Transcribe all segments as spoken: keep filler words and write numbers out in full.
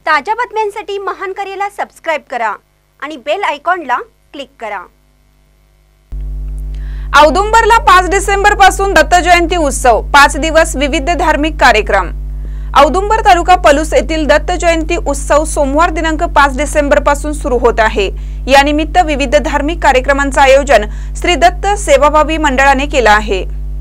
ताज्या बातम्यांसाठी महान करेला सबस्क्राइब करा आणि बेल आयकॉनला क्लिक करा। औदुंबरला पाच डिसेंबर पासून दत्त जयंती उत्सव, पाच दिवस विविध धार्मिक कार्यक्रम। औदुंबर तालुका पलूस येथील दत्त जयंती उत्सव सोमवार दिनांक पाच डिसेंबर पासून सुरू होत आहे। या निमित्त विविध धार्मिक कार्यक्रमांचे आयोजन श्री दत्त सेवाभावी मंडळाने केले आहे।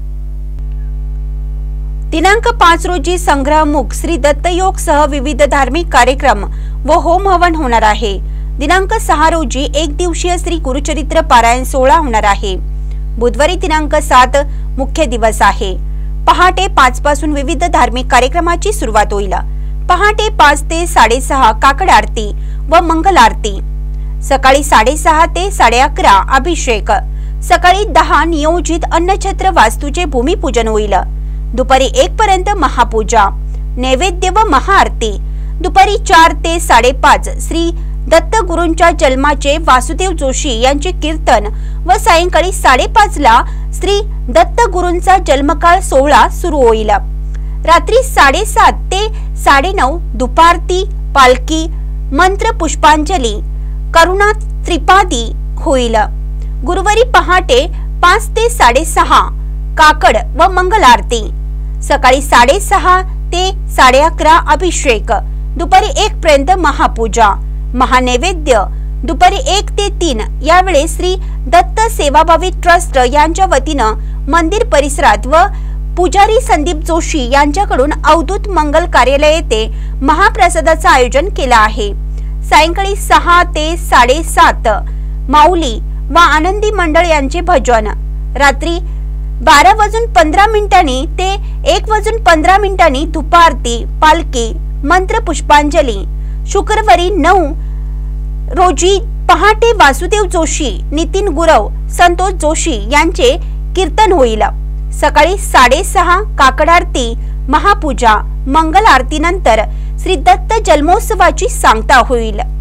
दिनांक पाच रोजी संग्रहमुख श्री दत्त योग सह विविध धार्मिक कार्यक्रम व होम हवन होणार आहे। दिनांक सहा रोजी एक दिवसीय श्री गुरुचरित्र पारायण सोहळा होणार आहे। बुधवारी दिनांक सात मुख्य दिवस आहे। पहाटे पाच पासून विविध धार्मिक कार्यक्रमाची सुरुवात होईल। पहाटे पाच ते साडेसहा काकड आरती व मंगल आरती, सकाळी साडेसहा ते साडे अकरा अभिषेक, सकाळी दहा नियोजित अन्नछत्र वास्तूचे भूमिपूजन होईल। दुपारी एक पर्यंत महापूजा, नैवेद्य व महाआरती। दुपारी चार ते साडेपाच श्री दत्त गुरूंच्या जन्माचे वासुदेव जोशी यांचे कीर्तन व सायंकाळी साडेपाच ला श्री दत्त गुरूंचा जन्मकाळ सोहळा सुरू होईल। रात्री साडेसात ते साडेनऊ दुपारती, पालखी, मंत्र पुष्पांजली, करुणा त्रिपादी होईल। गुरुवारी पहाटे पाच ते साडेसहा काकड व मंगल आरती, सकाळी साडेसहा ते साडे अकरा अभिषेक, दुपारी एक पर्यंत महापूजा, महानैवेद्य। दुपारी एक ते तीन यावेळी श्री दत्त सेवाभावी ट्रस्ट यांच्या वतीनं मंदिर परिसरात व पुजारी संदीप जोशी यांच्याकडून अवधूत मंगल कार्यालय येथे महाप्रसादाचे आयोजन केले आहे। सायंकाळी सहा ते साडेसात माऊली व आनंदी मंडळ यांचे भजन। रात्री बारा वाजून पंधरा मिनिटांनी ते एक वाजून पंधरा मिनिटांनी धुपारती, पालखी, मंत्र पुष्पांजली। शुक्रवारी नऊ रोजी पहाटे वासुदेव जोशी, नितीन गुरव, संतोष जोशी यांचे कीर्तन होईल। सकाळी साडेसहा काकड आरती, महापूजा, मंगल आरती नंतर श्री दत्त जन्मोत्सवाची सांगता होईल।